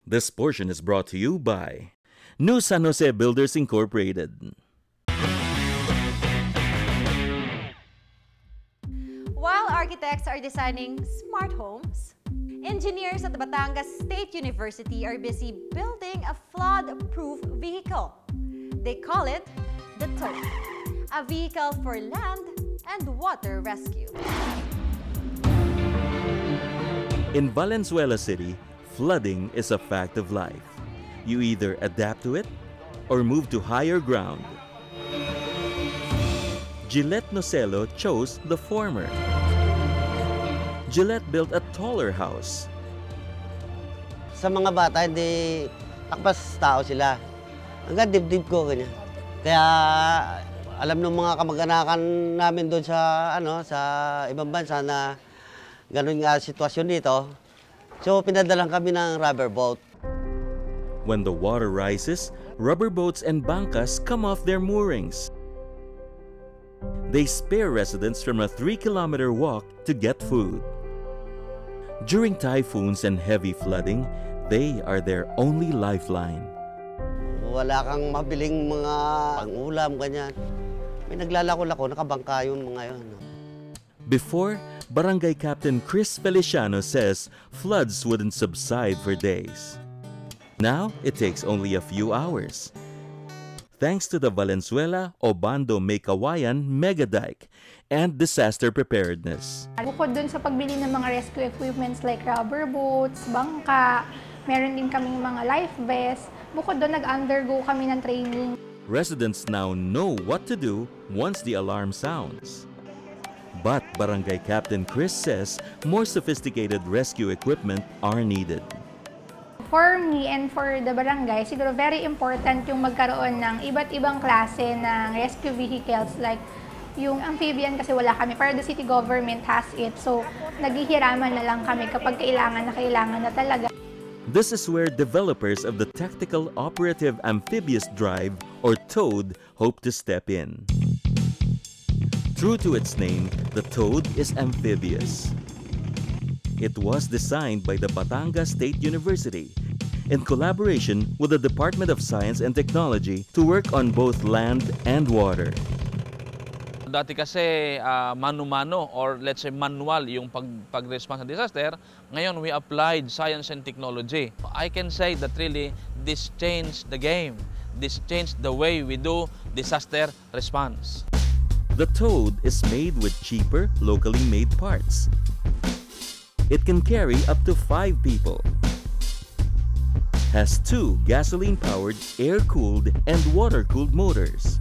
This portion is brought to you by New San Jose Builders Incorporated. While architects are designing smart homes, engineers at the Batangas State University are busy building a flood-proof vehicle. They call it the TOAD, a vehicle for land and water rescue. In Valenzuela City, flooding is a fact of life. You either adapt to it or move to higher ground. Gillette Nocelo chose the former. Gillette built a taller house. Sa mga bata, hindi takpas tao sila. Hanggang dibdib ko ganyan. Kaya alam ng mga kamag-anakan namin doon sa sa ibang bansa na ganun nga sitwasyon dito. So pinadalan kami ng rubber boat. When the water rises, rubber boats and bangkas come off their moorings. They spare residents from a 3-kilometer walk to get food. During typhoons and heavy flooding, they are their only lifeline. Wala kang mabiling mga pang-ulam, ganyan. May naglalako-lako, nakabangka yung mga yun. Before, Barangay Captain Chris Feliciano says floods wouldn't subside for days. Now, it takes only a few hours. Thanks to the Valenzuela Obando Maykawayan Mega Dike and disaster preparedness. Bukod dun sa pagbili ng mga rescue equipments like rubber boats, bangka, meron din kaming mga life vests. Bukod dun, nag-undergo kami ng training. Residents now know what to do once the alarm sounds. But Barangay Captain Chris says more sophisticated rescue equipment are needed. For me and for the barangay, siguro very important yung magkaroon ng iba't ibang klase ng rescue vehicles like yung amphibian kasi wala kami, pero the city government has it. So, naghihiraman na lang kami kapag kailangan na talaga. This is where developers of the Tactical Operative Amphibious Drive, or TOAD, hope to step in. True to its name, the TOAD is amphibious. It was designed by the Batangas State University in collaboration with the Department of Science and Technology to work on both land and water. Dati kasi mano-mano or let's say manual yung pag-response sa disaster. Ngayon we applied science and technology. I can say that really this changed the game. This changed the way we do disaster response. The TOAD is made with cheaper, locally made parts. It can carry up to 5 people. Has 2 gasoline-powered, air-cooled, and water-cooled motors.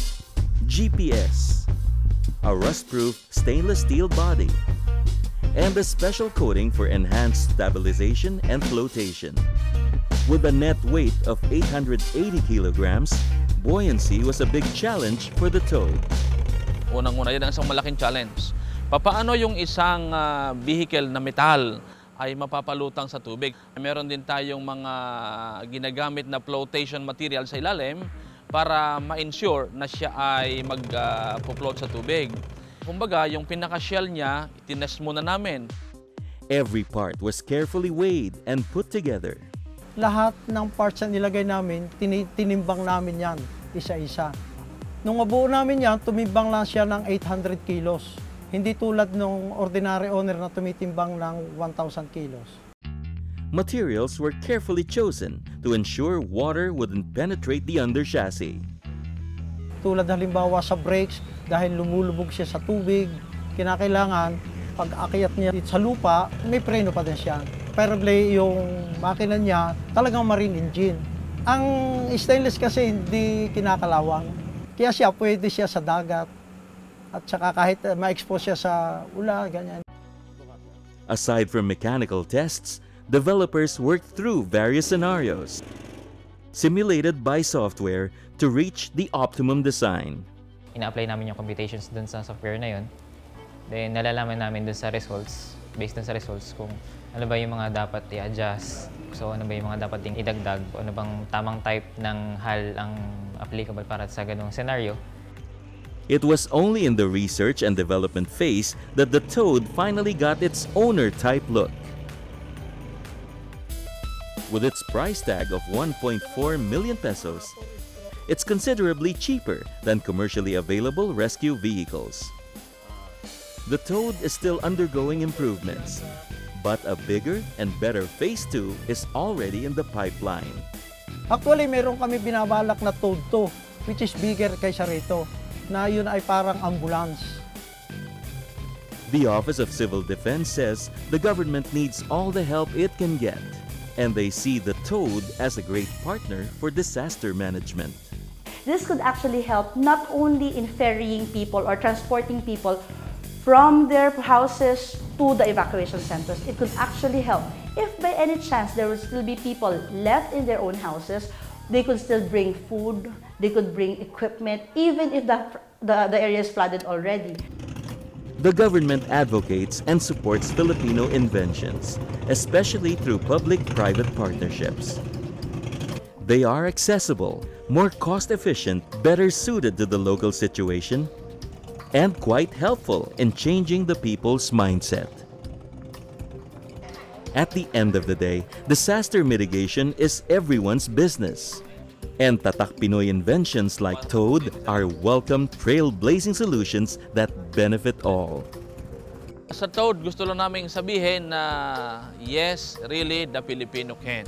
GPS, a rust-proof stainless steel body, and a special coating for enhanced stabilization and flotation. With a net weight of 880 kilograms, buoyancy was a big challenge for the TOAD. Unang-una, yan ang isang malaking challenge. Papaano yung isang vehicle na metal ay mapapalutang sa tubig? Meron din tayong mga ginagamit na flotation material sa ilalim para ma-ensure na siya ay mag-float sa tubig. Kumbaga, yung pinaka-shell niya, itinest muna namin. Every part was carefully weighed and put together. Lahat ng parts na nilagay namin, tinimbang namin yan, isa-isa. Nung mabuo namin yan, tumimbang lang siya ng 800 kilos. Hindi tulad ng ordinary owner na tumitimbang ng 1,000 kilos. Materials were carefully chosen to ensure water wouldn't penetrate the under chassis. Tulad halimbawa sa brakes, dahil lumulubog siya sa tubig, kinakailangan pag akyat niya sa lupa, may preno pa din siya. Preferably yung makina niya talagang marine engine. Ang stainless kasi hindi kinakalawang, kaya siya pwede siya sa dagat. At saka kahit ma-expose siya sa ula, ganyan. Aside from mechanical tests, developers worked through various scenarios, simulated by software to reach the optimum design. Ina-apply namin yung computations dun sa software na yun. Then nalalaman namin dun sa results, based dun sa results kung ano ba yung mga dapat i-adjust. So ano ba yung mga dapat idagdag, ano bang tamang type ng hull ang applicable para sa ganung scenario. It was only in the research and development phase that the TOAD finally got its owner-type look. With its price tag of 1.4 million pesos, it's considerably cheaper than commercially available rescue vehicles. The TOAD is still undergoing improvements, but a bigger and better Phase 2 is already in the pipeline. Actually, meron kami binabalak na TOAD 2, which is bigger kaysa rito, na yun ay parang ambulance. The Office of Civil Defense says the government needs all the help it can get, and they see the TOAD as a great partner for disaster management. This could actually help not only in ferrying people or transporting people from their houses to the evacuation centers. It could actually help. If by any chance there would still be people left in their own houses, they could still bring food, they could bring equipment, even if the area is flooded already. The government advocates and supports Filipino inventions, especially through public-private partnerships. They are accessible, more cost-efficient, better suited to the local situation, and quite helpful in changing the people's mindset. At the end of the day, disaster mitigation is everyone's business. And Tatak Pinoy inventions like TOAD are welcome trailblazing solutions that benefit all. Sa TOAD, gusto lang namin sabihin na yes, really, the Filipino can.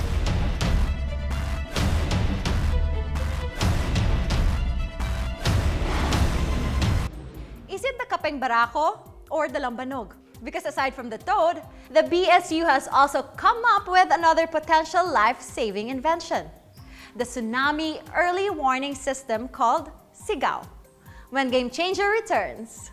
Is it the Kapeng Barako or the Lambanog? Because aside from the TOAD, the BSU has also come up with another potential life-saving invention. The Tsunami Early Warning System called Sigaw. When Game Changer returns.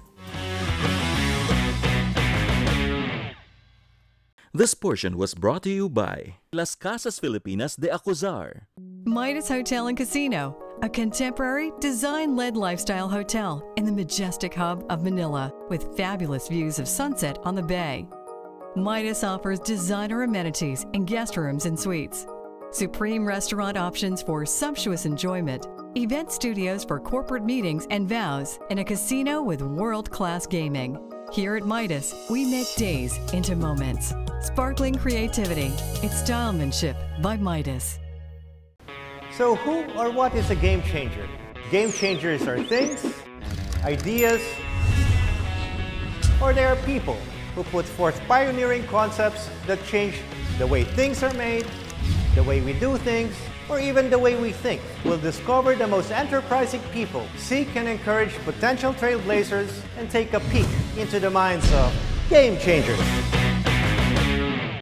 This portion was brought to you by Las Casas Filipinas de Acuzar, Midas Hotel and Casino, a contemporary, design-led lifestyle hotel in the majestic hub of Manila with fabulous views of sunset on the bay. Midas offers designer amenities and guest rooms and suites, supreme restaurant options for sumptuous enjoyment, event studios for corporate meetings and vows, and a casino with world-class gaming. Here at Midas, we make days into moments. Sparkling creativity, it's stylemanship by Midas. So who or what is a game changer? Game changers are things, ideas, or they are people who put forth pioneering concepts that change the way things are made, the way we do things, or even the way we think. We'll discover the most enterprising people, seek and encourage potential trailblazers, and take a peek into the minds of game changers.